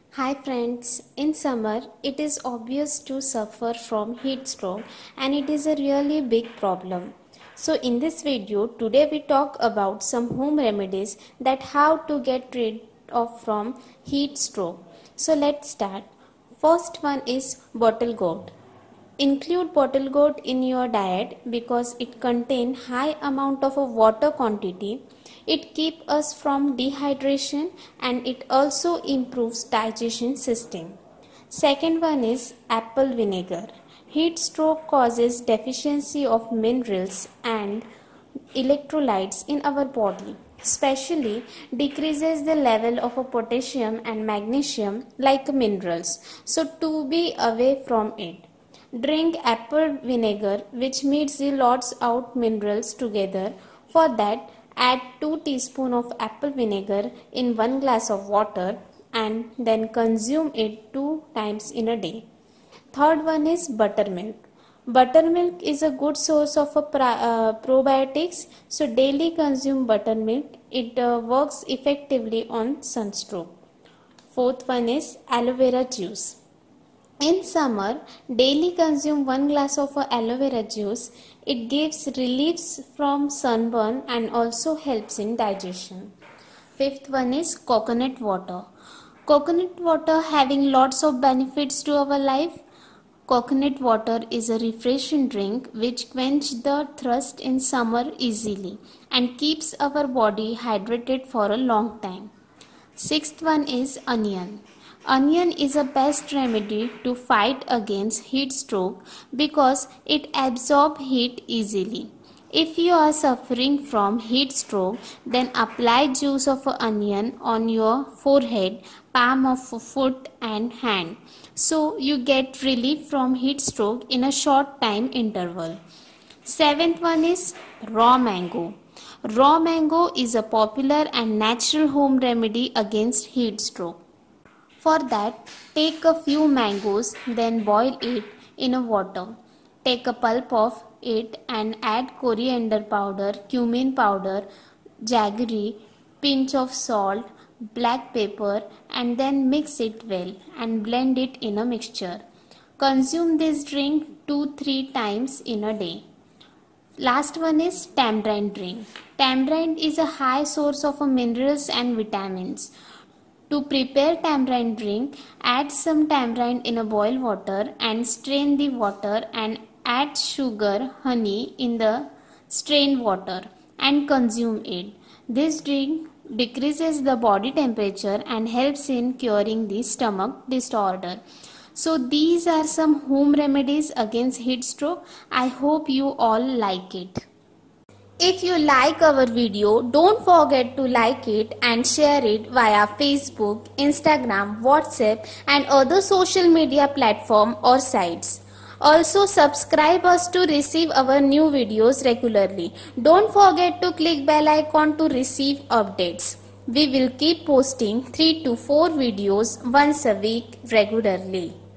Hi friends, in summer it is obvious to suffer from heat stroke and it is a really big problem. So in this video today we talk about some home remedies that how to get rid of from heat stroke. So let's start. First one is bottle gourd. Include bottle gourd in your diet because it contains high amount of a water quantity. It keeps us from dehydration and it also improves digestion system. Second one is apple vinegar. Heat stroke causes deficiency of minerals and electrolytes in our body, especially decreases the level of a potassium and magnesium like minerals. So to be away from it, drink apple vinegar which meets the lots out minerals together. For that, add 2 teaspoons of apple vinegar in 1 glass of water and then consume it 2 times in a day. Third one is buttermilk. Buttermilk is a good source of probiotics, so daily consume buttermilk. It works effectively on sunstroke. Fourth one is aloe vera juice. In summer, daily consume 1 glass of aloe vera juice. It gives relief from sunburn and also helps in digestion. Fifth one is coconut water. Coconut water having lots of benefits to our life. Coconut water is a refreshing drink which quenches the thirst in summer easily and keeps our body hydrated for a long time. Sixth one is onion. Onion is a best remedy to fight against heat stroke because it absorbs heat easily. If you are suffering from heat stroke, then apply juice of onion on your forehead, palm of foot and hand. So you get relief from heat stroke in a short time interval. Seventh one is raw mango. Raw mango is a popular and natural home remedy against heat stroke. For that, take a few mangoes, then boil it in a water. Take a pulp of it and add coriander powder, cumin powder, jaggery, pinch of salt, black pepper and then mix it well and blend it in a mixture. Consume this drink 2-3 times in a day. Last one is tamarind drink. Tamarind is a high source of minerals and vitamins. To prepare tamarind drink, add some tamarind in a boiled water and strain the water and add sugar, honey in the strained water and consume it. This drink decreases the body temperature and helps in curing the stomach disorder. So these are some home remedies against heat stroke. I hope you all like it. If you like our video, don't forget to like it and share it via Facebook, Instagram, WhatsApp and other social media platform or sites. Also subscribe us to receive our new videos regularly. Don't forget to click bell icon to receive updates. We will keep posting 3 to 4 videos once a week regularly.